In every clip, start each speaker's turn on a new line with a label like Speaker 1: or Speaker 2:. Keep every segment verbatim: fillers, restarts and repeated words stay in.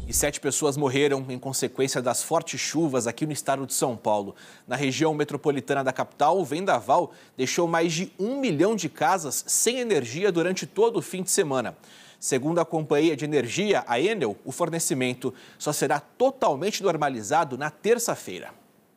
Speaker 1: E sete pessoas morreram em consequência das fortes chuvas aqui no estado de São Paulo. Na região metropolitana da capital, o vendaval deixou mais de um milhão de casas sem energia durante todo o fim de semana. Segundo a Companhia de Energia, a Enel, o fornecimento só será totalmente normalizado na terça-feira.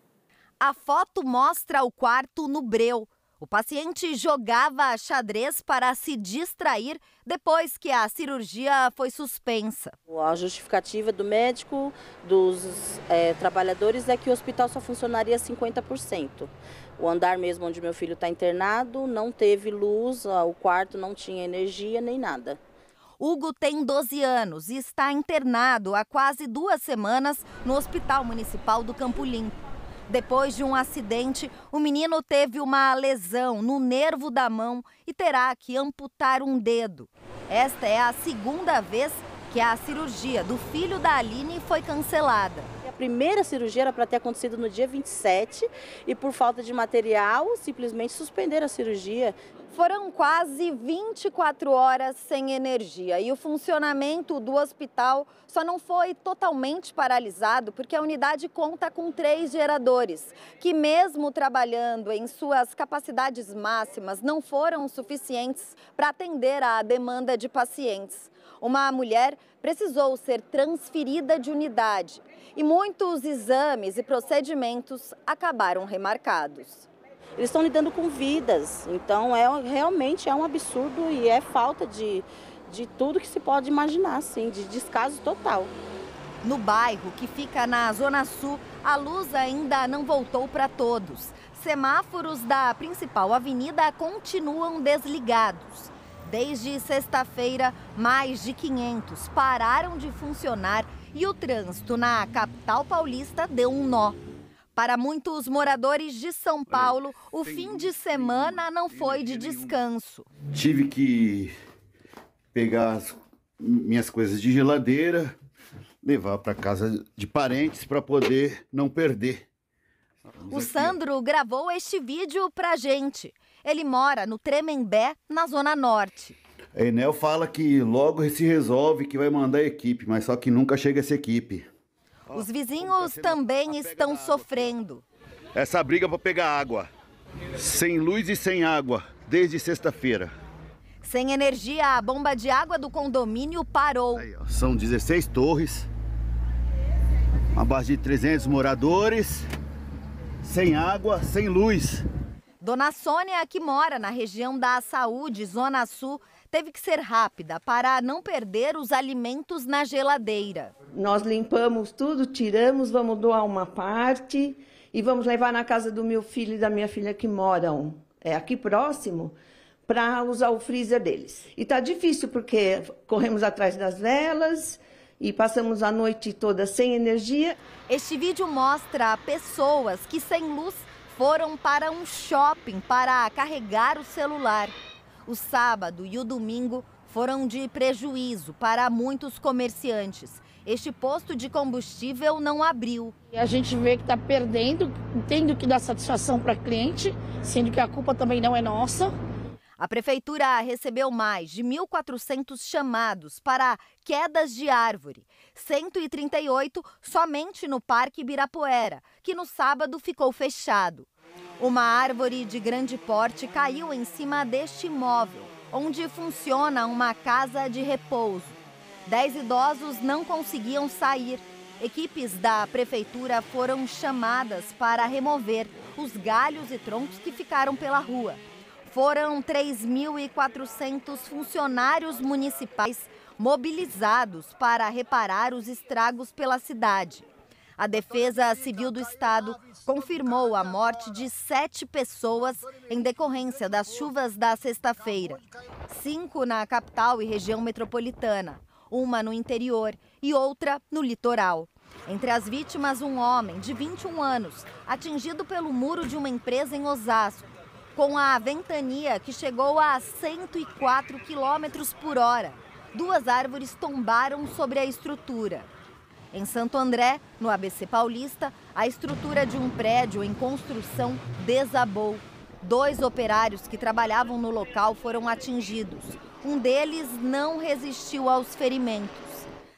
Speaker 2: A foto mostra o quarto no breu. O paciente jogava xadrez para se distrair depois que a cirurgia foi suspensa.
Speaker 3: A justificativa do médico, dos é, trabalhadores, é que o hospital só funcionaria cinquenta por cento. O andar mesmo onde meu filho está internado não teve luz, o quarto não tinha energia nem nada.
Speaker 2: Hugo tem doze anos e está internado há quase duas semanas no Hospital Municipal do Campo Limpo. Depois de um acidente, o menino teve uma lesão no nervo da mão e terá que amputar um dedo. Esta é a segunda vez que a cirurgia do filho da Aline foi cancelada.
Speaker 3: A primeira cirurgia era para ter acontecido no dia vinte e sete e por falta de material simplesmente suspenderam a cirurgia.
Speaker 2: Foram quase vinte e quatro horas sem energia e o funcionamento do hospital só não foi totalmente paralisado porque a unidade conta com três geradores, que mesmo trabalhando em suas capacidades máximas não foram suficientes para atender à demanda de pacientes. Uma mulher precisou ser transferida de unidade e muitos exames e procedimentos acabaram remarcados.
Speaker 3: Eles estão lidando com vidas, então é, realmente é um absurdo e é falta de, de tudo que se pode imaginar, assim, de descaso total.
Speaker 2: No bairro, que fica na Zona Sul, a luz ainda não voltou para todos. Semáforos da principal avenida continuam desligados. Desde sexta-feira, mais de quinhentos pararam de funcionar e o trânsito na capital paulista deu um nó. Para muitos moradores de São Paulo, o fim de semana não foi de descanso.
Speaker 4: Tive que pegar as minhas coisas de geladeira, levar para casa de parentes para poder não perder.
Speaker 2: O Sandro gravou este vídeo pra gente. Ele mora no Tremembé, na Zona Norte.
Speaker 4: A Enel fala que logo se resolve, que vai mandar a equipe, mas só que nunca chega essa equipe.
Speaker 2: Os vizinhos também estão sofrendo.
Speaker 4: Essa briga para pegar água, sem luz e sem água, desde sexta-feira.
Speaker 2: Sem energia, a bomba de água do condomínio parou.
Speaker 4: Aí, ó, são dezesseis torres, uma base de trezentos moradores, sem água, sem luz.
Speaker 2: Dona Sônia, que mora na região da Saúde, Zona Sul, teve que ser rápida para não perder os alimentos na geladeira.
Speaker 5: Nós limpamos tudo, tiramos, vamos doar uma parte e vamos levar na casa do meu filho e da minha filha que moram é, aqui próximo para usar o freezer deles. E tá difícil porque corremos atrás das velas e passamos a noite toda sem energia.
Speaker 2: Este vídeo mostra pessoas que sem luz foram para um shopping para carregar o celular. O sábado e o domingo foram de prejuízo para muitos comerciantes. Este posto de combustível não abriu.
Speaker 6: A gente vê que está perdendo, tendo que dar satisfação para cliente, sendo que a culpa também não é nossa.
Speaker 2: A prefeitura recebeu mais de mil e quatrocentos chamados para quedas de árvore, cento e trinta e oito somente no Parque Ibirapuera, que no sábado ficou fechado. Uma árvore de grande porte caiu em cima deste imóvel, onde funciona uma casa de repouso. Dez idosos não conseguiam sair. Equipes da prefeitura foram chamadas para remover os galhos e troncos que ficaram pela rua. Foram três mil e quatrocentos funcionários municipais mobilizados para reparar os estragos pela cidade. A Defesa Civil do Estado confirmou a morte de sete pessoas em decorrência das chuvas da sexta-feira. Cinco na capital e região metropolitana, uma no interior e outra no litoral. Entre as vítimas, um homem de vinte e um anos, atingido pelo muro de uma empresa em Osasco, com a ventania que chegou a cento e quatro quilômetros por hora. Duas árvores tombaram sobre a estrutura. Em Santo André, no A B C Paulista, a estrutura de um prédio em construção desabou. Dois operários que trabalhavam no local foram atingidos. Um deles não resistiu aos ferimentos.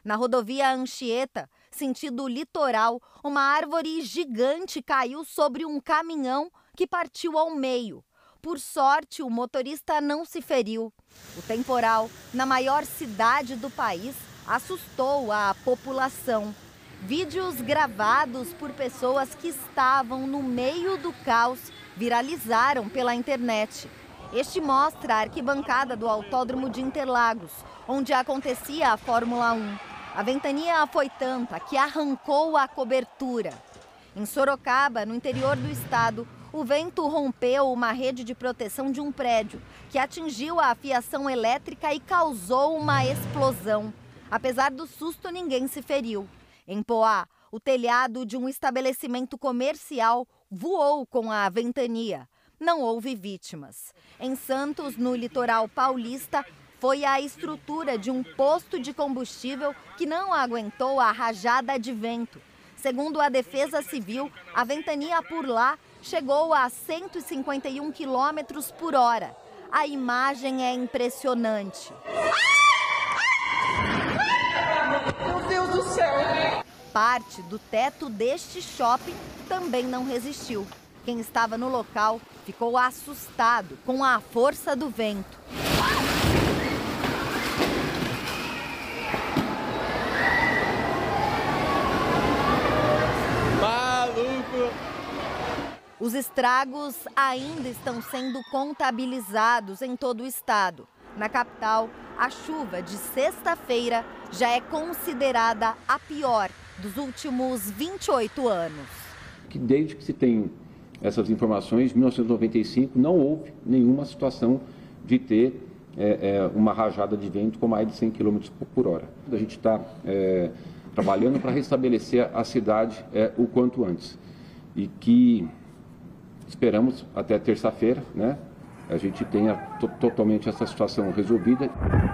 Speaker 2: Na rodovia Anchieta, sentido litoral, uma árvore gigante caiu sobre um caminhão que partiu ao meio. Por sorte, o motorista não se feriu. O temporal, na maior cidade do país, assustou a população. Vídeos gravados por pessoas que estavam no meio do caos viralizaram pela internet. Este mostra a arquibancada do Autódromo de Interlagos, onde acontecia a Fórmula um. A ventania foi tanta que arrancou a cobertura. Em Sorocaba, no interior do estado, o vento rompeu uma rede de proteção de um prédio, que atingiu a fiação elétrica e causou uma explosão. Apesar do susto, ninguém se feriu. Em Poá, o telhado de um estabelecimento comercial voou com a ventania. Não houve vítimas. Em Santos, no litoral paulista, foi a estrutura de um posto de combustível que não aguentou a rajada de vento. Segundo a Defesa Civil, a ventania por lá chegou a cento e cinquenta e um quilômetros por hora. A imagem é impressionante.
Speaker 7: Meu Deus do céu!
Speaker 2: Parte do teto deste shopping também não resistiu. Quem estava no local ficou assustado com a força do vento. Os estragos ainda estão sendo contabilizados em todo o estado. Na capital, a chuva de sexta-feira já é considerada a pior dos últimos vinte e oito anos.
Speaker 8: Que desde que se tem essas informações, em mil novecentos e noventa e cinco, não houve nenhuma situação de ter é, é, uma rajada de vento com mais de cem quilômetros por hora. A gente está é, trabalhando para restabelecer a cidade é, o quanto antes. E que esperamos até terça-feira, né, a gente tenha to- totalmente essa situação resolvida.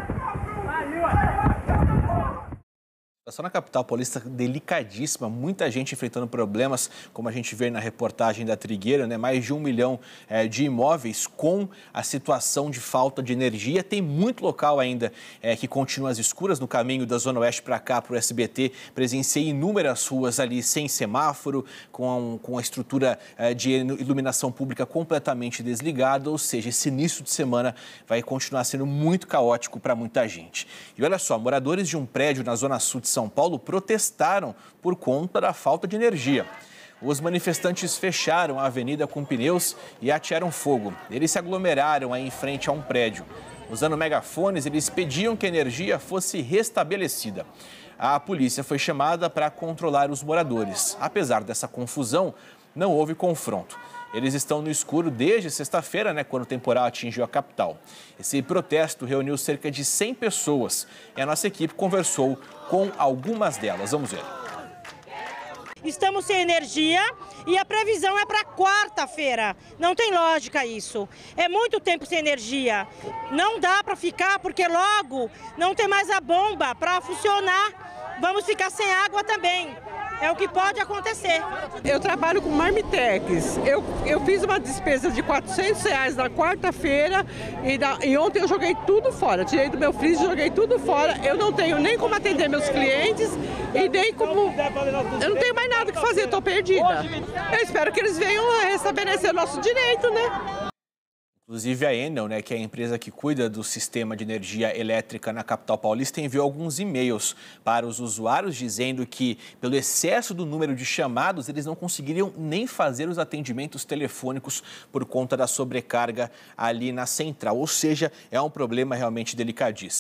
Speaker 1: A situação na capital paulista delicadíssima, muita gente enfrentando problemas, como a gente vê na reportagem da Trigueira, né? Mais de um milhão é, de imóveis com a situação de falta de energia. Tem muito local ainda é, que continua às escuras. No caminho da Zona Oeste para cá, para o S B T, presenciei inúmeras ruas ali sem semáforo, com a, com a estrutura é, de iluminação pública completamente desligada. Ou seja, esse início de semana vai continuar sendo muito caótico para muita gente. E olha só, moradores de um prédio na Zona Sul de São São Paulo protestaram por conta da falta de energia. Os manifestantes fecharam a avenida com pneus e atearam fogo. Eles se aglomeraram aí em frente a um prédio. Usando megafones, eles pediam que a energia fosse restabelecida. A polícia foi chamada para controlar os moradores. Apesar dessa confusão, não houve confronto. Eles estão no escuro desde sexta-feira, né, quando o temporal atingiu a capital. Esse protesto reuniu cerca de cem pessoas e a nossa equipe conversou com algumas delas. Vamos ver.
Speaker 9: Estamos sem energia e a previsão é para quarta-feira. Não tem lógica isso. É muito tempo sem energia. Não dá para ficar porque logo não tem mais a bomba para funcionar. Vamos ficar sem água também. É o que pode acontecer.
Speaker 7: Eu trabalho com marmitex. Eu, eu fiz uma despesa de quatrocentos reais na quarta-feira e, na, e ontem eu joguei tudo fora. Tirei do meu freezer, joguei tudo fora. Eu não tenho nem como atender meus clientes e nem como... Eu não tenho mais nada que fazer, estou perdida. Eu espero que eles venham restabelecer o nosso direito, né?
Speaker 1: Inclusive a Enel, né, que é a empresa que cuida do sistema de energia elétrica na capital paulista, enviou alguns e-mails para os usuários dizendo que, pelo excesso do número de chamados, eles não conseguiriam nem fazer os atendimentos telefônicos por conta da sobrecarga ali na central. Ou seja, é um problema realmente delicadíssimo.